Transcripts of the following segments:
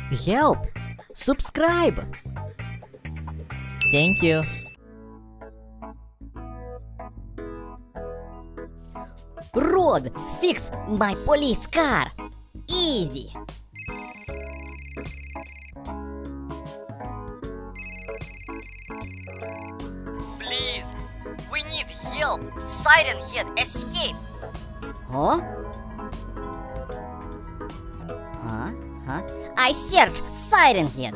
Help! Subscribe! Thank you. Rod, fix my police car! Easy! Please, we need help. Siren Head escape. Huh? Huh? I search Siren Head.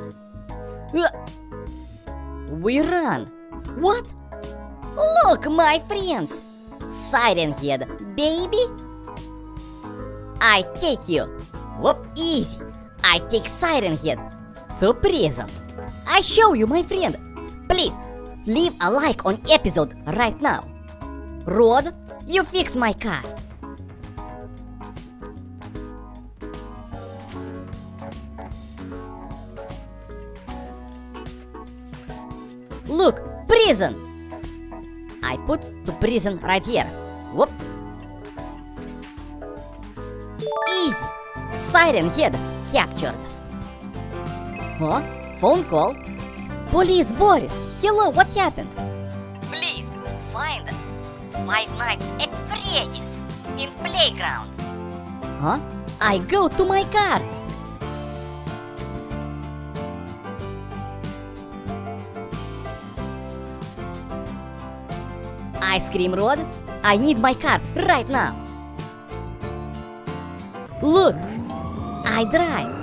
We run. What? Look, my friends. Siren Head, baby. I take you. Whoop, easy. I take Siren Head to prison. I show you, my friend. Please, leave a like on episode right now. Rod, you fix my car. Look, prison! I put to prison right here. Whoop. Easy. Siren Head captured. Huh? Phone call? Police Boris. Hello, what happened? Please, find Five Nights at Freddy's in playground. Huh? I go to my car. Ice Cream Rod, I need my car right now. Look, I drive.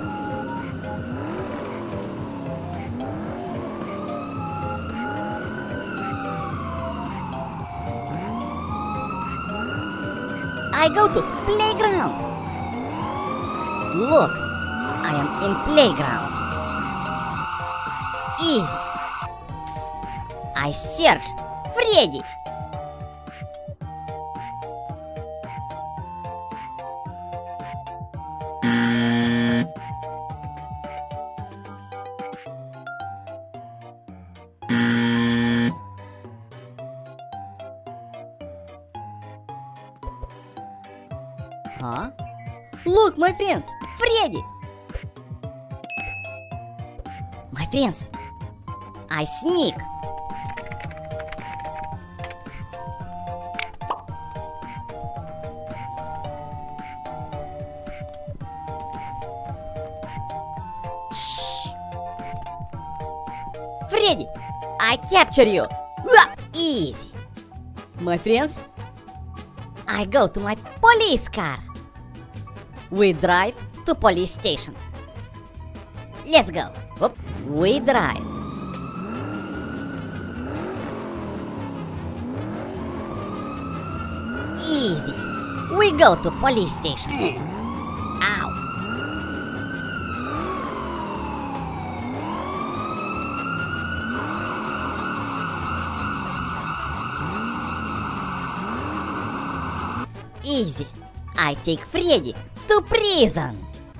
I go to playground. Look, I am in playground. Easy. I search Freddy. Huh? Look, my friends, Freddy! My friends, I sneak. Shh! Freddy, I capture you. Easy. My friends, I go to my police car. We drive to police station. Let's go. Whoop. We drive. Easy. We go to police station. Ow. Easy. I take Freddy to prison.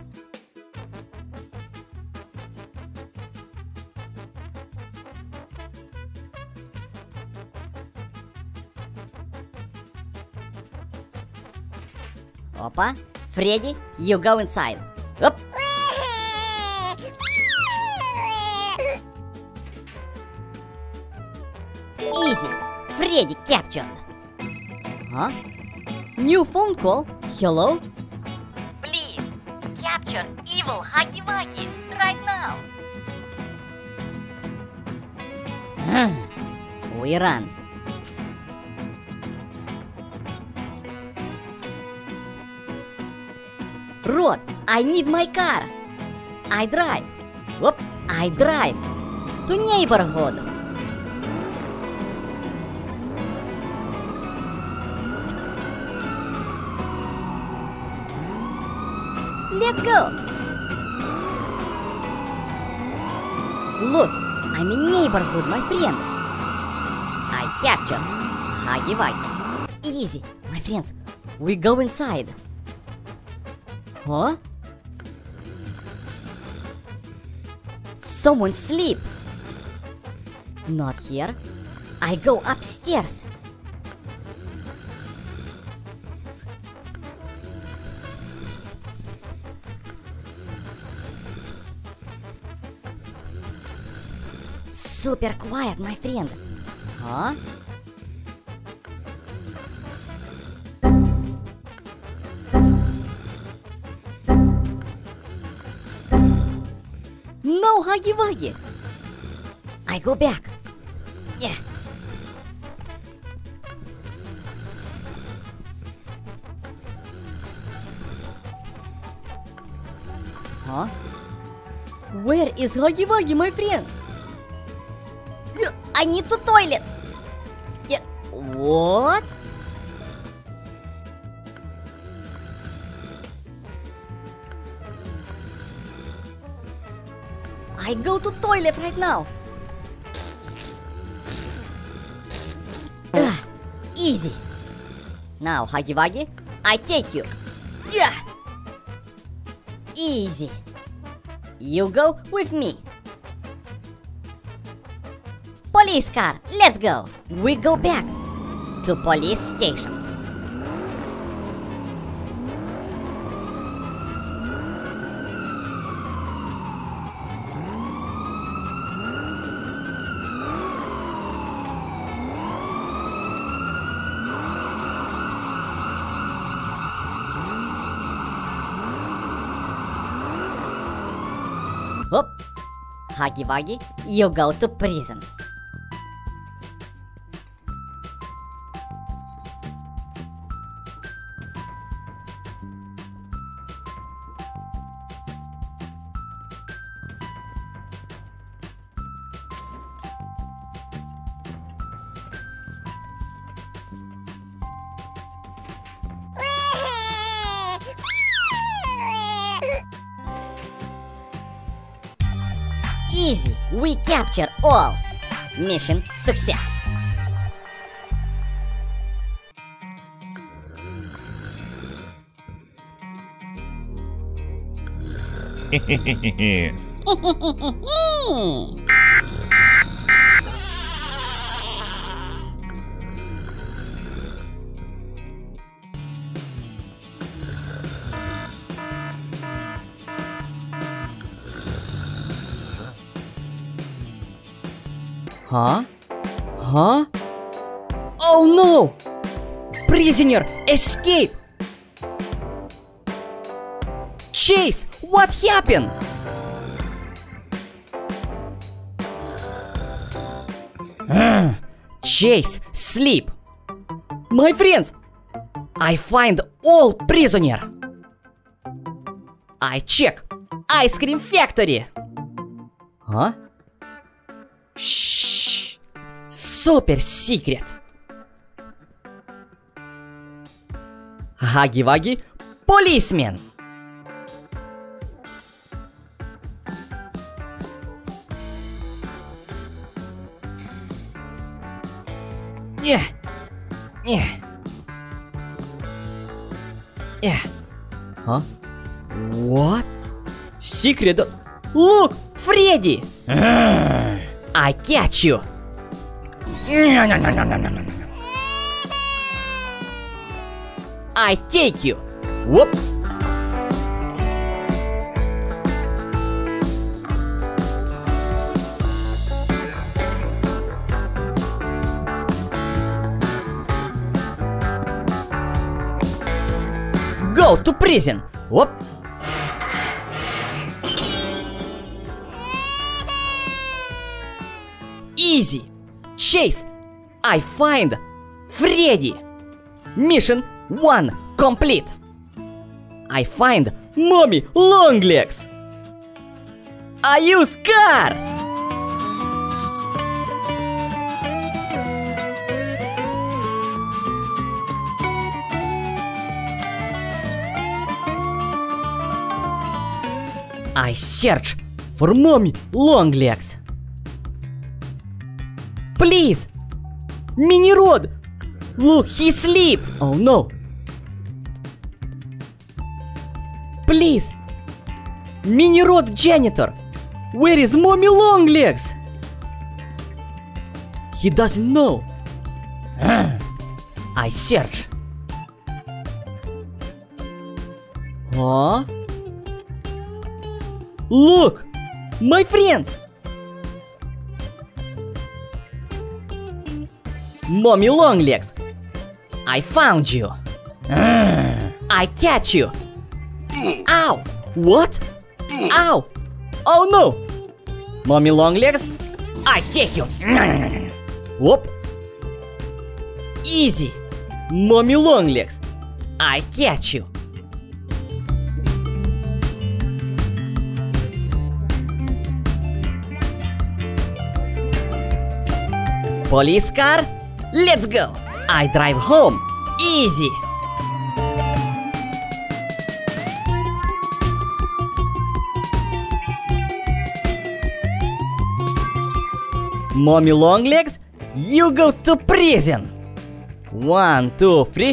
Опа, Freddy, you go inside. Up. Easy, Freddy captured. Huh? New phone call. Hello? Please, capture evil Huggy Wuggy right now. We run. Rod, I need my car. I drive. Whoop, I drive to neighborhood. Let's go. Look, I'm in neighborhood, my friend. I capture Huggy Wuggy. Easy, my friends. We go inside. Huh? Someone sleep. Not here. I go upstairs. super quiet, my friend. Huh? No, Huggy Wuggy. I go back. Yeah. Huh? Where is Huggy Wuggy, my friends? I need to toilet. Yeah. What? I go to toilet right now. Easy. Now, Huggy Wuggy, I take you. Yeah. Easy. You go with me. Police car, let's go. We go back to police station. Hop. Huggy Wuggy, you go to prison. Easy, we capture all. Mission success. Huh? Huh? Oh no! Prisoner, escape! Chase, what happened? Chase, sleep. My friends, I find all prisoner. I check ice cream factory. Huh? Shh. Super secret. Huggy Wuggy, policeman. Yeah. Yeah. Yeah. Huh? What? Secret? Look, Freddy! I catch you. I take you. Whoop. Go to prison. Whoop. Easy. Chase. I find Freddy. Mission 1 complete. I find Mommy Longlegs. I use car. I search for Mommy Longlegs. Please! Mini Rod! Look, he asleep! Oh no! Please! Mini Rod janitor! Where is Mommy Longlegs? He doesn't know. I search. Huh? Look! My friends! Mommy Longlegs, I found you. I catch you. Ow! What? Ow! Oh no! Mommy Longlegs, I take you. Whoop! Easy! Mommy Longlegs, I catch you. Police car, let's go! I drive home. Easy! Mommy Longlegs, you go to prison. 1, 2, 3.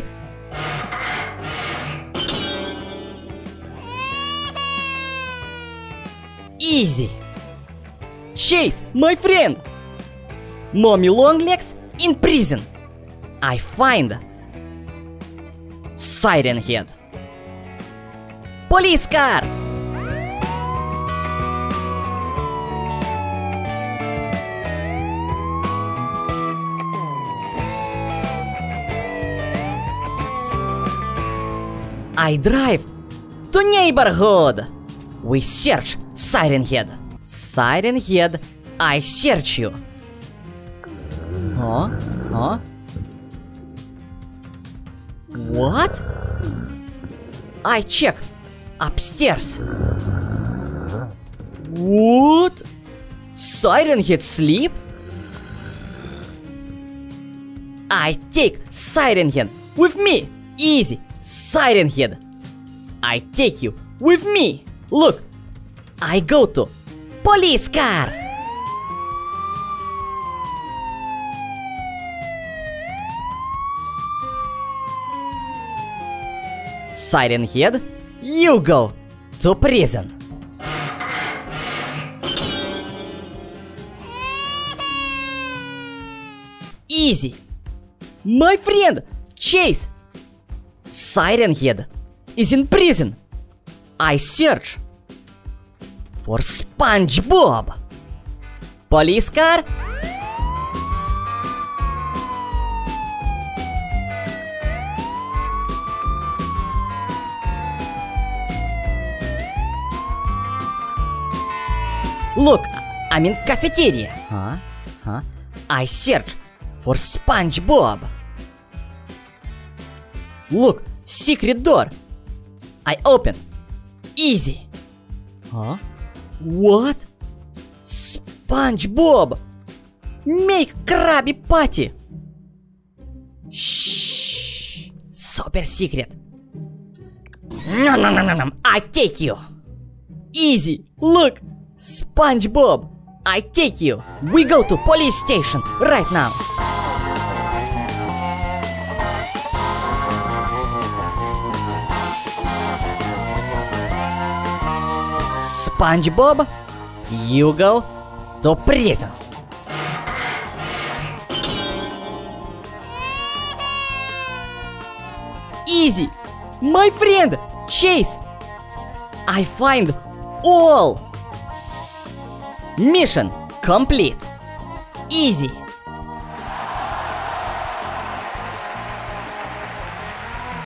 Easy. Chase, my friend. Mommy Longlegs in prison. I find Siren Head. Police car. I drive to neighborhood. We search Siren Head. Siren Head, I search you. Huh? Huh? What? I check upstairs. What? Siren Head sleep? I take Siren Head with me. Easy. Siren Head, I take you with me. Look, I go to police car. Siren Head, you go to prison. Easy. My friend, Chase. Siren Head is in prison. I search for SpongeBob. Police car. Look, I'm in cafeteria. Huh? I search for SpongeBob. Look, secret door. I open. Easy. Huh? What? SpongeBob! Make Krabby Patty! Shh. Super secret. No. I take you. Easy. Look, SpongeBob. I take you. We go to police station right now. SpongeBob, you go to prison. Easy. My friend, Chase. I find all. Mission complete. Easy.